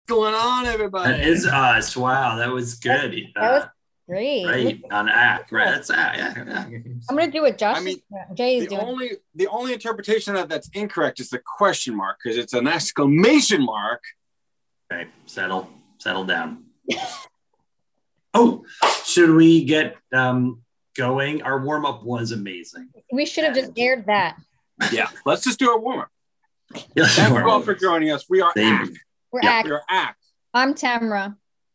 going on, everybody? That is us. Wow, that was good. That was great. Right on act. Right, that's yeah. I'm gonna do it, Josh. I mean, Jay is the only interpretation of that's incorrect is the question mark because it's an exclamation mark. Okay, settle down. Oh, should we get going? Our warm up was amazing. We should have just aired that. Yeah, let's just do a warm up. Yeah, Thank you all for joining us. We are ACT. We're ACT. We're ACT. I'm Tamara.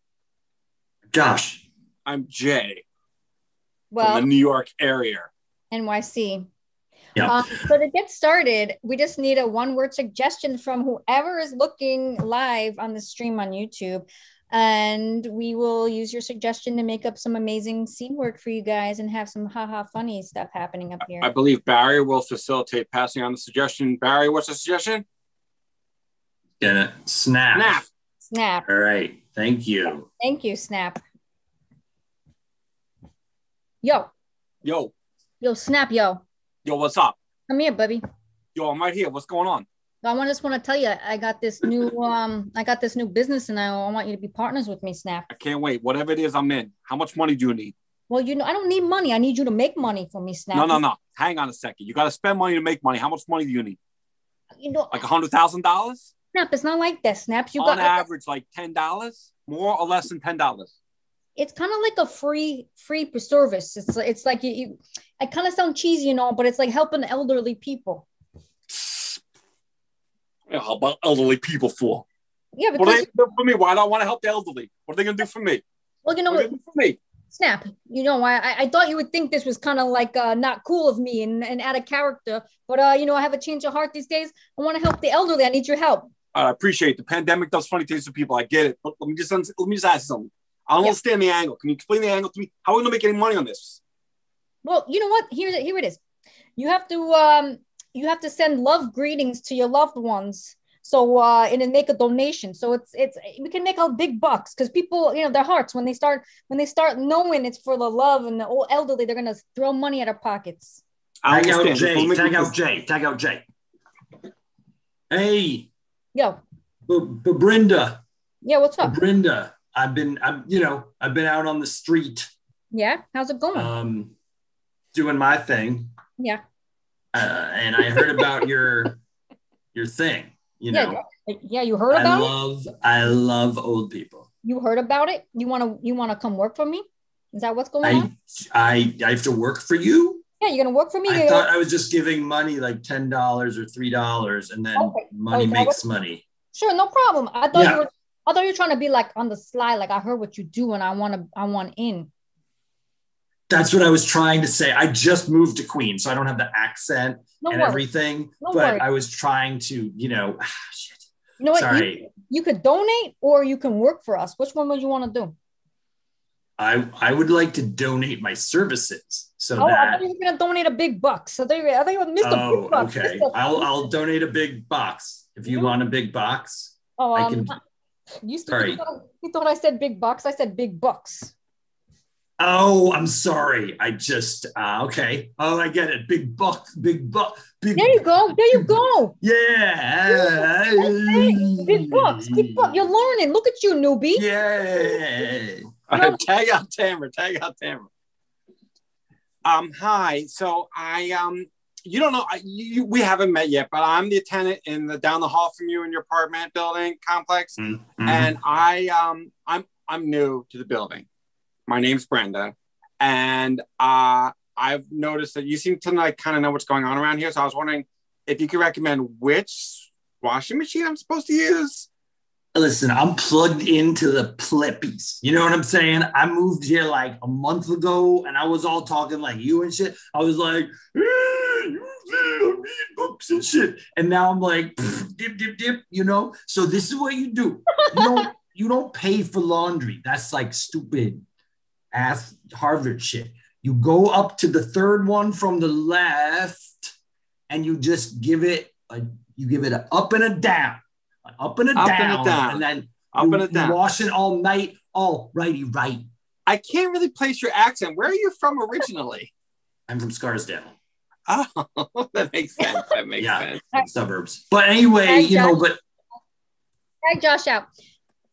Josh. I'm Jay. Well, from the New York area. NYC. Yeah. So to get started, we just need a one-word suggestion from whoever is looking live on the stream on YouTube. And we will use your suggestion to make up some amazing scene work for you guys and have some haha funny stuff happening up here. I believe Barry will facilitate passing on the suggestion. Barry, what's the suggestion? Gonna snap. Snap. All right. Thank you. Thank you, Snap. Yo, Snap, yo. Yo, what's up? Come here, buddy. Yo, I'm right here. What's going on? I just want to tell you, I got this new business, and I want you to be partners with me, Snap. I can't wait. Whatever it is, I'm in. How much money do you need? Well, I don't need money. I need you to make money for me, Snap. No. Hang on a second. You got to spend money to make money. How much money do you need? Like $100,000? Snap, it's not like that, Snap. On average, like $10, more or less than $10. It's kind of like a free service. It's like I kind of sound cheesy, but it's like helping elderly people. Yeah, how about elderly people for? Yeah, because what are they do for me? Why do I want to help the elderly? What are they gonna do for me? Well, you know what? For me? Snap. I thought you would think this was kind of like not cool of me and out of character, but I have a change of heart these days. I want to help the elderly. I need your help. I appreciate it. The pandemic does funny things to people. I get it. But let me just ask you something. I don't understand the angle. Can you explain the angle to me? How are we gonna make any money on this? Well, you know what? Here it is. You have to send love greetings to your loved ones. So and then make a donation. So it's we can make out big bucks because people, their hearts when they start knowing it's for the love and the old elderly, they're gonna throw money at our pockets. Tag out Jay. Hey. Yo. Brenda. Yeah, what's up? Brenda. I've been out on the street. Yeah, how's it going? Doing my thing. Yeah. And I heard about your thing. Yeah, you heard about it? I love old people. You heard about it? You wanna come work for me? Is that what's going on? I have to work for you? Yeah, you're gonna work for me. I thought I was just giving money like $10 or $3, and then money makes money. Sure, no problem. I thought you were trying to be like on the sly, like I heard what you do and I want in. That's what I was trying to say. I just moved to Queens, so I don't have the accent everything. But I was trying to, shit. You know what? Sorry. You could donate or you can work for us. Which one would you want to do? I would like to donate my services. So I thought you were going to donate a big bucks. So I thought you were Mr. Big Bucks. Okay. I'll donate a big box. If you want a big box, I can. You thought I said big bucks. I said big bucks. Oh, I'm sorry. I just okay. Oh, I get it. Big buck. There you go. Yeah. Big bucks. Keep up. You're learning. Look at you, newbie. Yeah. Tag out Tamara. Hi. So you don't know. We haven't met yet, but I'm the tenant down the hall from you in your apartment building complex, and I'm new to the building. My name's Brenda, and I've noticed that you seem to kind of know what's going on around here. So I was wondering if you could recommend which washing machine I'm supposed to use. Listen, I'm plugged into the Plippies. You know what I'm saying? I moved here like a month ago, and I was all talking like you and shit. I was like, books and shit, and now I'm like, dip. So this is what you do. You don't pay for laundry. That's like stupid ass Harvard shit. You go up to the third one from the left, and you just give it an up and a down, and then you wash it all night. All righty, right. I can't really place your accent. Where are you from originally? I'm from Scarsdale. Oh, that makes sense. Suburbs. But anyway, Tag Josh out.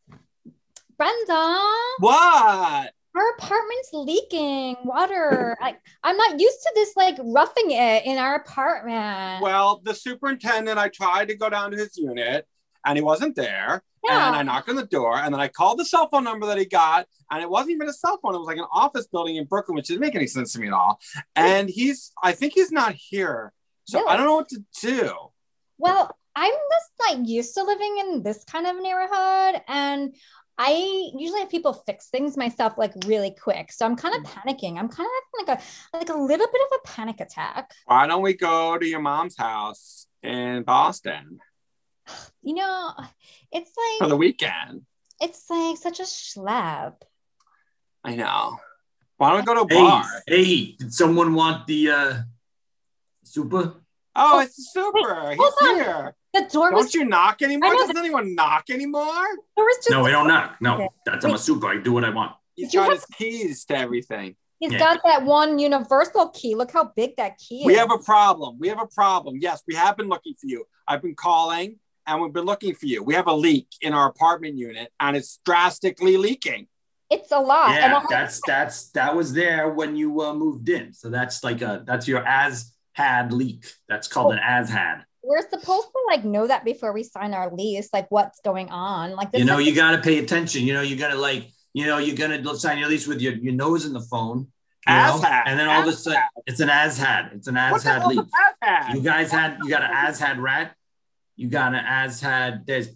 Brenda, What? our apartment's leaking water. I'm not used to this, like roughing it in our apartment. Well, the superintendent, I tried to go down to his unit and he wasn't there. Yeah. And I knocked on the door and then I called the cell phone number that he got. And it wasn't even a cell phone. It was like an office building in Brooklyn, which didn't make any sense to me at all. And I think he's not here. So Really? I don't know what to do. Well, I'm just like used to living in this kind of neighborhood, and I usually have people fix things myself like really quick. So I'm kind of panicking. I'm kind of having like a little bit of a panic attack. Why don't we go to your mom's house in Boston You know, it's for like the weekend? it's like such a schlep. I know. Why don't we go to a Hey, bar? hey, did someone want the super? Oh, it's super. hold on. He's here. The door was Don't you knock anymore? I know Doesn't anyone knock anymore? door was just No, we don't knock. No, Okay. that's I'm a super. I do what I want. He's Did you got have- his keys to everything. He's Yeah. got that one universal key. Look how big that key is. We have a problem. Yes, we have been looking for you. I've been calling and we've been looking for you. We have a leak in our apartment unit and it's drastically leaking. It's a lot. And Yeah, that was there when you moved in. So that's your as had leak. That's called an as had. we're supposed to like know that before we sign our lease, like what's going on. Like this You got to pay attention. You got to you're going to sign your lease with your nose in the phone. As had. And then all of a sudden it's an as had. It's an as had leak. You guys you got an as had rat. You got an as had. There's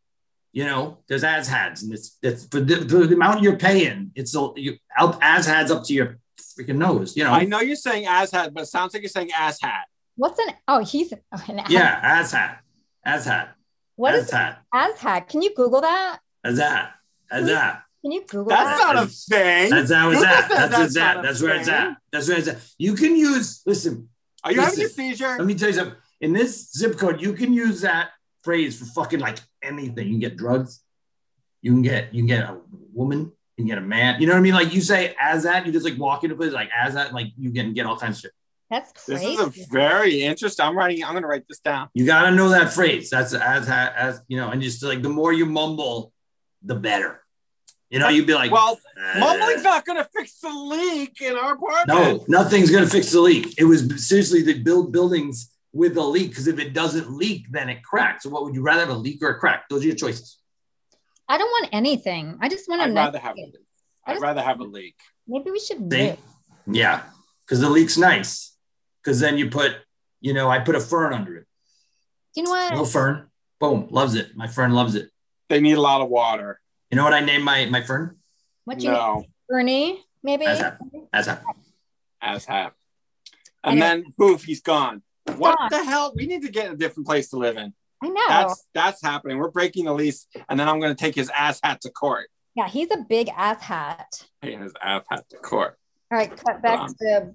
as hads, and it's for the amount you're paying. It's as hads up to your freaking nose. I know you're saying as had, but it sounds like you're saying ass hat. What's he's an ass. Yeah, as hat. What as is hat? As hat? Can you Google that? As that. Can you Google That's that? not a thing. That's how it's Google at. says That's not a That's where it's thing. at. That's where it's at. You can use. Listen. Are you having a Listen, seizure? Let me tell you something. In this zip code, you can use that phrase for fucking like anything. You can get drugs. You can get a woman. You can get a man. You know what I mean? Like you say as that, you just like walk into a place like as that, like you can get all kinds of shit. That's This crazy. is a very interesting. I'm going to write this down. You got to know that phrase. That's as and just like the more you mumble, the better. You'd be like, Well, mumbling's not going to fix the leak in our apartment. no, nothing's going to fix the leak. It was seriously they build buildings with a leak because if it doesn't leak, then it cracks. So what would you rather have, a leak or a crack? Those are your choices. I don't want anything. I just want to I'd know. rather have a leak. I'd rather have a leak. Maybe we should See? live. Yeah, because the leak's nice. Because then you put, I put a fern under it. You know what? Little fern, boom, loves it. My fern loves it. They need a lot of water. You know what I named my fern? What you No. need? Bernie? Maybe? As that. As have. And Anyway. then poof, he's gone. What gone. the hell? We need to get a different place to live in. I know. That's happening. We're breaking the lease, and then I'm going to take his ass hat to court. Yeah, he's a big ass hat. Taking his ass hat to court. All right, cut back to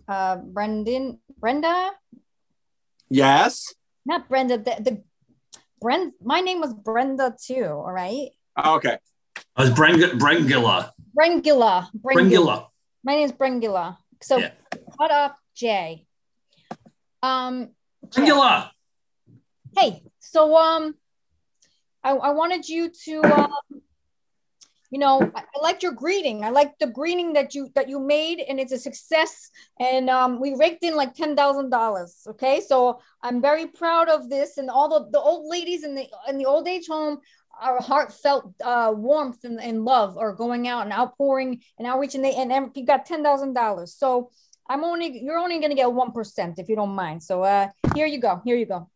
Brenda. Yes. Not Brenda. My name was Brenda too. All right. Okay. I was Brengilla. Brengilla. Brengilla. My name is Brengilla. So Yeah. cut off J. J. Brengilla. Hey, so I wanted you to I liked your greeting. I liked the greeting that you made, and it's a success. And we raked in like $10,000. Okay, so I'm very proud of this. And all the old ladies in the old age home, our heartfelt warmth and love are going out and outpouring and outreach, and you got $10,000. So you're only gonna get 1% if you don't mind. So here you go.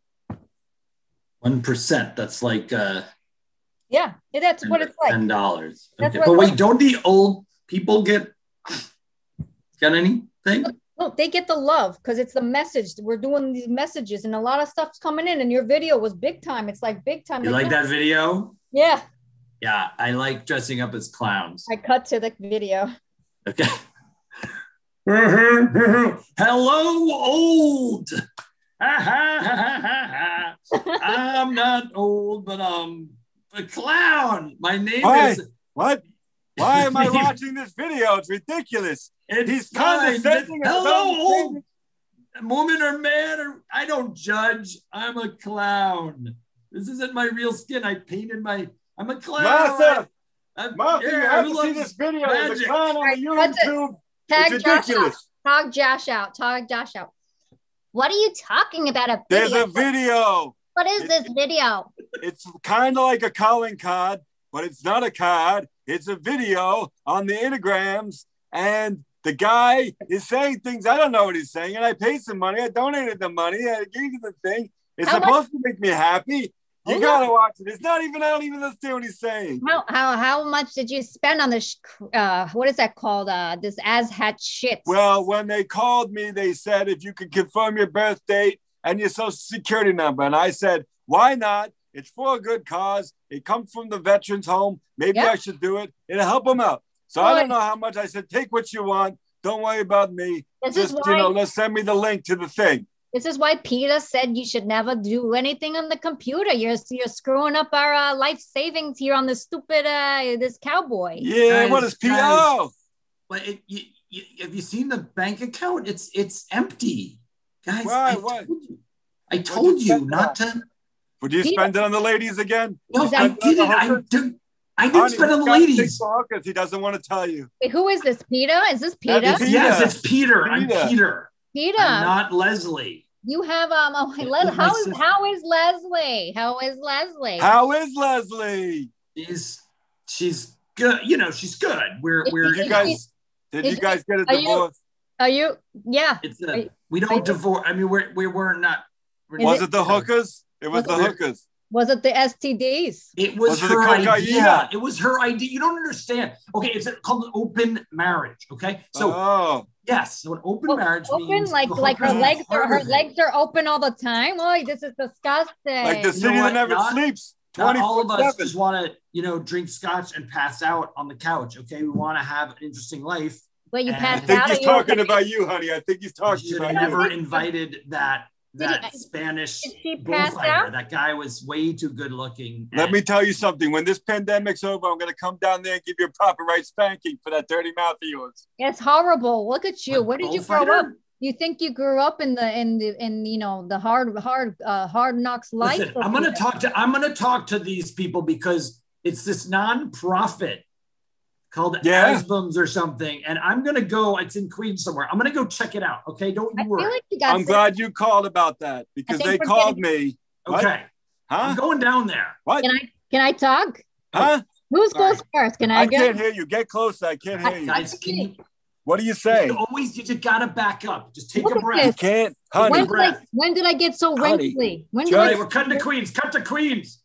1%. That's like Yeah, that's what it's like. $10. That's Okay. what- But wait, don't the old people get anything? No, they get the love because it's the message. We're doing these messages, and a lot of stuff's coming in. And your video was big time. It's like big time. You like that video? Yeah, Yeah, I like dressing up as clowns. I cut to the video. Okay. Hello, old. I'm not old, but I'm a clown. My name Why? is. What? Why am I watching this video? It's ridiculous. He's condescending and Hello, so old woman or man, or I don't judge. I'm a clown. This isn't my real skin. I'm a clown. Martha, you have to see this video. There's a clown on the YouTube. It's ridiculous. Tag Josh out. Tag Josh out. What are you talking about? There's a video. What is this video? It's kind of like a calling card, but it's not a card. It's a video on the Instagrams, and the guy is saying things. I don't know what he's saying, and I paid some money. I donated the money. I gave you the thing. It's supposed to make me happy. You gotta watch it. It's not even. I don't even understand what he's saying. How much did you spend on this? What is that called? This asshat shit. Well, when they called me, they said if you could confirm your birth date and your social security number, and I said, why not? It's for a good cause. It comes from the veterans home. Maybe I should do it. It'll help them out. So I don't know how much. I said, take what you want. Don't worry about me. Just let's send me the link to the thing. This is why Peter said you should never do anything on the computer. You're screwing up our life savings here on this stupid this cowboy. Yeah, what is Peter? But have you seen the bank account? It's empty, guys. Why? I told you not to. Would you spend it on the ladies again? No, I didn't. I didn't spend on the ladies. He doesn't want to tell you. Wait, who is this? Peter? Is this Peter? Yes, it's Peter. I'm Peter. Peter, I'm not Leslie. You have how is Leslie? How is Leslie? How is Leslie? She's good. You know, she's good. Did you guys get a divorce? Are you? Yeah. We don't divorce. I mean, we were not. Was it the hookers? It was the hookers. Was it the STDs? It was her idea. It was her idea. You don't understand. Okay, it's called an open marriage. Okay, so yes, so an open marriage means like her legs are open all the time. Oh, this is disgusting. Like the city that never sleeps. Not all of us just want to, drink scotch and pass out on the couch. Okay, we want to have an interesting life. Wait, you pass out? I think he's talking about you, honey. I think he's talking about you. I never invited that Spanish bullfighter. That guy was way too good looking. Let me tell you something. When this pandemic's over, I'm going to come down there and give you a proper right spanking for that dirty mouth of yours. It's horrible. Look at you. Where did you grow up? You think you grew up in the hard knocks life? Listen, I'm going to talk to these people because it's this nonprofit called Asbums or something, and I'm gonna go. It's in Queens somewhere. I'm gonna go check it out. Okay, don't you worry. I'm glad you called about that because they called me. Okay, huh? I'm going down there. What? Can I talk? Huh? Who's goes first? I can't hear you. Get closer. I can't hear you. Guys, what do you say? You just gotta back up. Just take a breath. You can't, honey. When did I get so wrinkly? We're cutting to Queens. Cut to Queens.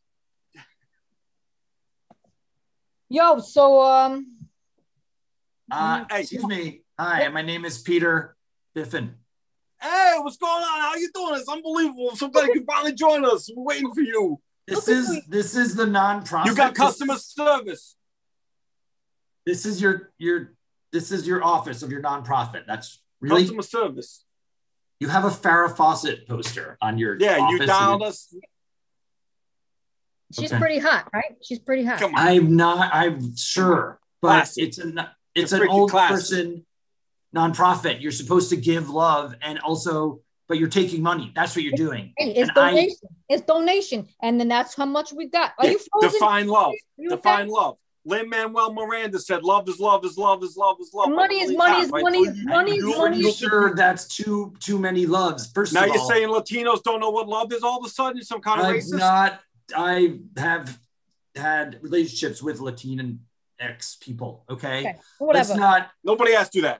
Yo, so hey, excuse me. Hi, my name is Peter Biffin. Hey, what's going on? How you doing? It's unbelievable. Somebody can finally join us. We're waiting for you. This is the non-profit. You got customer service. This is your office of your nonprofit. That's really customer service. You have a Farrah Fawcett poster on your you dialed us. She's pretty hot, right? She's pretty hot. Come on. I'm sure, but it's an old person nonprofit. You're supposed to give love but you're taking money. That's what you're doing. Hey, it's donation. It's donation. And then that's how much we got. Are you frozen? Define love. Define love. Lin-Manuel Miranda said love is love is love is love is love. Money is money is money is money is money. You're sure that's too many loves. First of all. Now you're saying Latinos don't know what love is all of a sudden? Some kind of racist? I have had relationships with Latin ex people. Okay. Whatever. Nobody asked you that.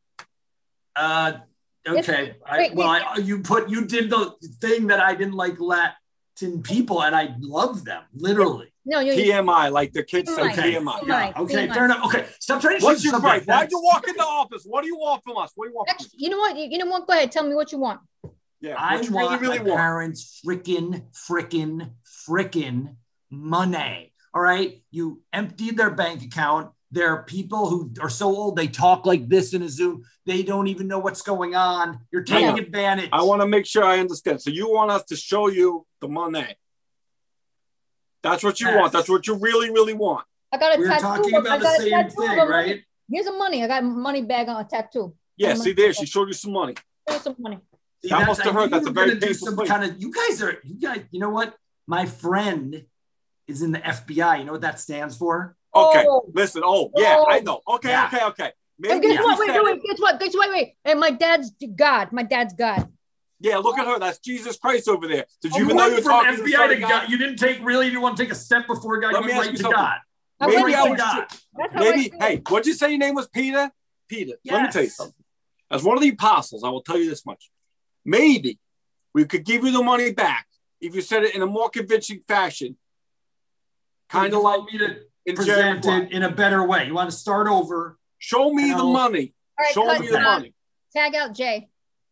Okay. You did the thing that I didn't like Latin people, and I love them literally. No, TMI, like the kids say. TMI. Yeah. Okay. Fair enough. Okay. Stop trying to. What's your right? Why'd you walk in the office? What do you want from us? What do you want? Actually, you know what? You know what? Go ahead. Tell me what you want. Yeah. I want my parents' frickin' money. All right. You emptied their bank account. There are people who are so old, they talk like this in a Zoom. They don't even know what's going on. You're taking advantage. I want to make sure I understand. So you want us to show you the money. That's what you want. That's what you really, really want. I got a tattoo. We're talking about the same thing, right? Here's some money. I got a money bag on a tattoo. Yeah, see there. She showed you some money. Here's some money. That must have hurt. That's a very painful thing. You guys, you know what? My friend is in the FBI. You know what that stands for? Okay, Oh. listen. Oh, yeah, I know. Okay, Yeah. okay. And Maybe guess what? she Wait, said wait, it. guess what? Guess what? Wait. And my dad's God. My dad's God. Yeah, look at her. That's Jesus Christ over there. Did you You even know you went were from talking FBI to to God? God. You didn't want to take a step before God. Let You me went ask right you to something. God. I Maybe went I there. was. God. That's how Maybe. I Hey, what'd you say your name was? Peter. Peter. Let me tell you Yes. something. As one of the apostles, I will tell you this much. Maybe we could give you the money back if you said it in a more convincing fashion. Kind of like me to in present Jerry it in a better way. You want to start over. Show me the money. All right, Show cut me the that. money. Tag out Jay.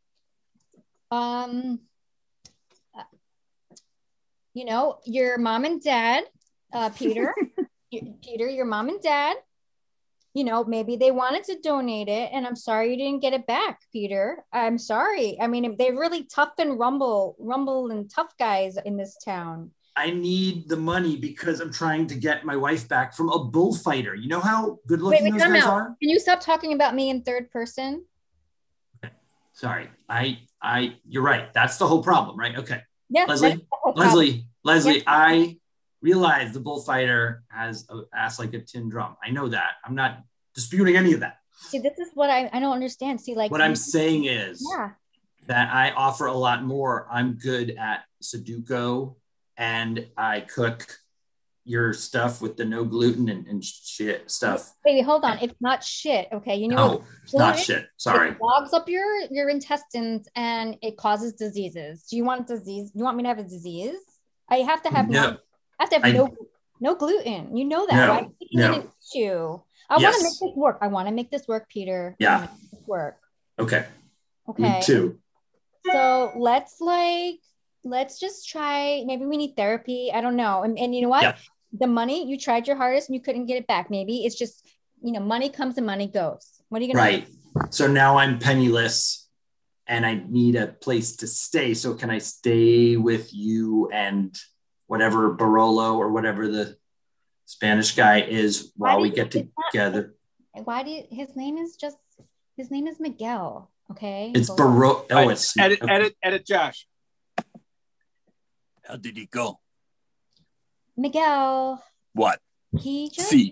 You know, your mom and dad, Peter, Peter, your mom and dad, you know, maybe they wanted to donate it, and I'm sorry you didn't get it back, Peter. I'm sorry. I mean, they're really tough and rumble and tough guys in this town. I need the money because I'm trying to get my wife back from a bullfighter. You know how good looking those guys are? Can you stop talking about me in third person? Sorry. You're right. That's the whole problem, right? Okay. Yeah. Leslie, Yeah. I realize the bullfighter has an ass like a tin drum. I know that. I'm not disputing any of that. See, this is what I don't understand. See, like what I'm saying is yeah. that I offer a lot more. I'm good at Sudoku, and I cook your stuff with the no gluten and shit stuff. Baby, hold on. It's not shit. Okay. You know, no, it's not shit. Sorry. It clogs up your intestines and it causes diseases. Do you want disease? You want me to have a disease? I have to have no. no gluten. You know that, No, right? no. An issue. I want to make this work. I want to make this work, Peter. Yeah. Make this work. Okay. Okay. Me too. So let's just try. Maybe we need therapy. I don't know. And you know what? Yeah. The money, you tried your hardest and you couldn't get it back. Maybe it's just, you know, money comes and money goes. What are you going to do? Right. So now I'm penniless and I need a place to stay. So can I stay with you and whatever Barolo or whatever the Spanish guy is while we get together? His name is Miguel. Okay. It's Barolo. Oh, it's edit Josh. How did he go? Miguel. What? He just See.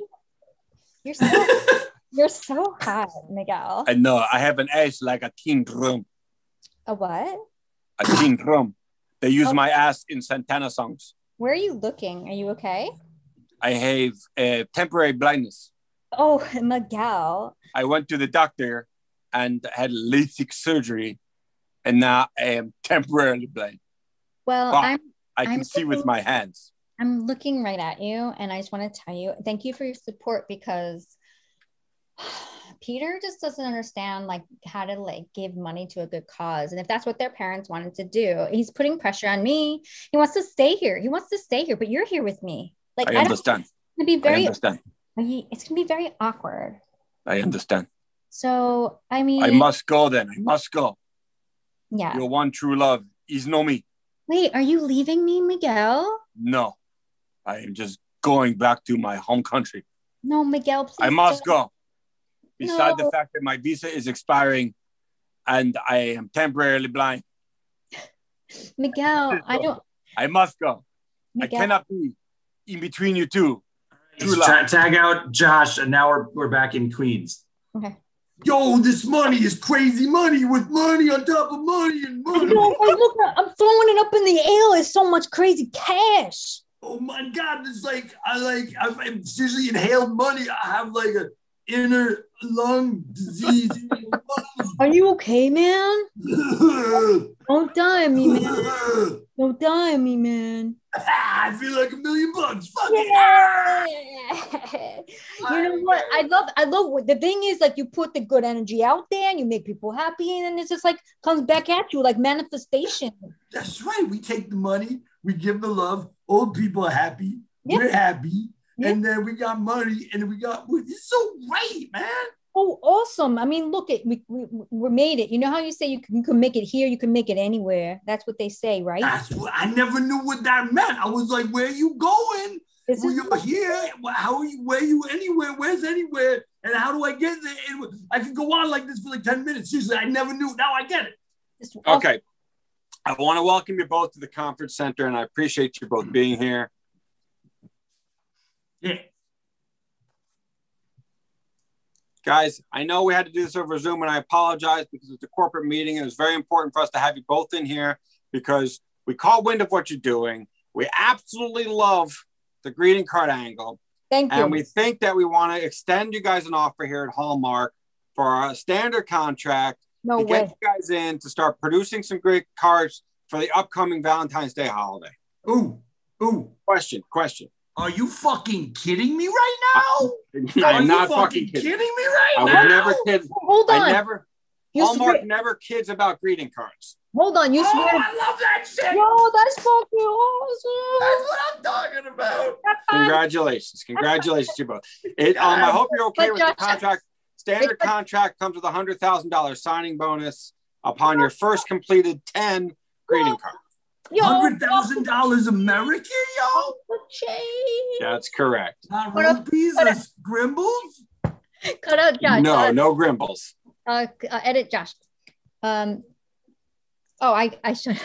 You're so hot, Miguel. I know. I have an ass like a teen drum. A what? A teen drum. They use my ass in Santana songs. Where are you looking? Are you okay? I have temporary blindness. Oh, Miguel. I went to the doctor and had LASIK surgery, and now I am temporarily blind. Well, but I can see with my hands. I'm looking right at you, and I just want to tell you, thank you for your support, because Peter just doesn't understand like how to like give money to a good cause. And if that's what their parents wanted to do, he's putting pressure on me. He wants to stay here. But you're here with me. Like I understand. It's gonna be very awkward. I understand. So I mean, I must go then. I must go. Yeah. Your one true love is no me. Wait, are you leaving me, Miguel? No. I am just going back to my home country. No, Miguel, please. I must go. Besides the fact that my visa is expiring and I am temporarily blind. Miguel, I must go. Miguel. I cannot be in between you two. Tag out Josh, and now we're back in Queens. Okay. Yo, this money is crazy money with money on top of money and money. I'm throwing it up in the air. It's so much crazy cash. Oh my God, it's like I've seriously inhaled money. I have like a inner lung disease. Are you okay, man? Don't die on me, man. Don't die on me, man. I feel like $1 million. Fuck yeah. You know what? I love what the thing is, like you put the good energy out there and you make people happy, and then it's just like comes back at you like manifestation. That's right. We take the money, we give the love. Old people are happy. Yeah. We're happy. Yeah. And then we got money, and it's so great, man. Oh, awesome. I mean, look, we made it. You know how you say you can make it here, you can make it anywhere. That's what they say, right? I never knew what that meant. I was like, where are you going? You're here. Where are you anywhere? Where's anywhere? And how do I get there? And I could go on like this for like 10 minutes. Seriously, I never knew. Now I get it. Okay. I want to welcome you both to the conference center, and I appreciate you both being here. Yeah. Guys, I know we had to do this over Zoom, and I apologize because it's a corporate meeting, and it's very important for us to have you both in here because we caught wind of what you're doing. We absolutely love the greeting card angle. Thank you. And we think that we want to extend you guys an offer here at Hallmark for a standard contract to get you guys in to start producing some great cards for the upcoming Valentine's Day holiday. Ooh. Question. Are you fucking kidding me right now? I'm not fucking kidding me right now. I would never kid. Hold on. Hallmark never kids about greeting cards. Hold on. You swear. I love that shit. Yo, that's fucking awesome. That's what I'm talking about. Congratulations you both. I hope you're okay with the contract. Standard contract comes with $100,000 signing bonus upon your first completed 10 greeting cards. $100,000 American, yo? That's correct. Not rupees or Grimbles? Cut out Josh. No Grimbles. Edit Josh. I should.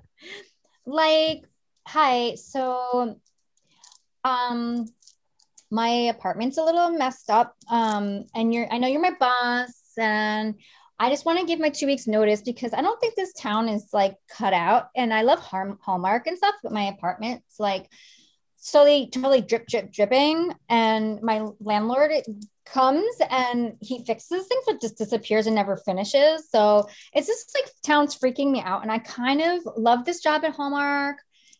Hi. So, my apartment's a little messed up. And I know you're my boss, and I just want to give my 2 weeks notice because I don't think this town is like cut out. And I love Hallmark and stuff, but my apartment's like slowly, totally dripping. And my landlord comes and he fixes things, but just disappears and never finishes. So it's just like town's freaking me out. And I kind of love this job at Hallmark.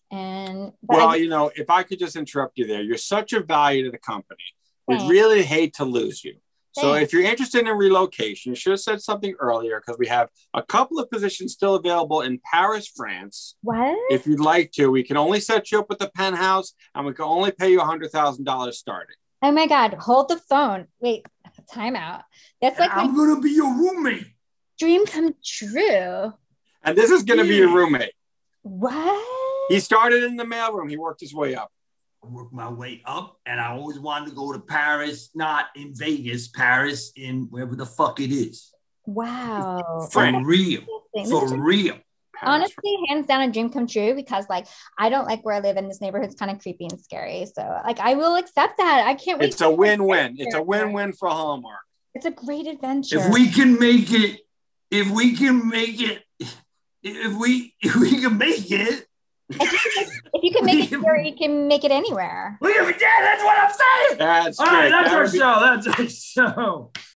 If I could just interrupt you there, you're such a value to the company. We'd really hate to lose you. So if you're interested in relocation, you should have said something earlier because we have a couple of positions still available in Paris, France. What? If you'd like to, we can only set you up with the penthouse and we can only pay you $100,000 starting. Oh my God, hold the phone. Wait, time out. That's like I'm going to be your roommate. Dream come true. And this is going to be your roommate. What? He started in the mailroom. He worked his way up. I worked my way up, and I always wanted to go to Paris, not in Vegas, Paris, in wherever the fuck it is. Wow. For real. Honestly, hands down a dream come true because I don't like where I live in this neighborhood. It's kind of creepy and scary. So I will accept that. I can't wait. It's a win-win. It's a win-win for Hallmark. It's a great adventure. If we can make it, if we can make it, if you can make it here, you can make it anywhere. That's what I'm saying. That's all great. Right, that's our show.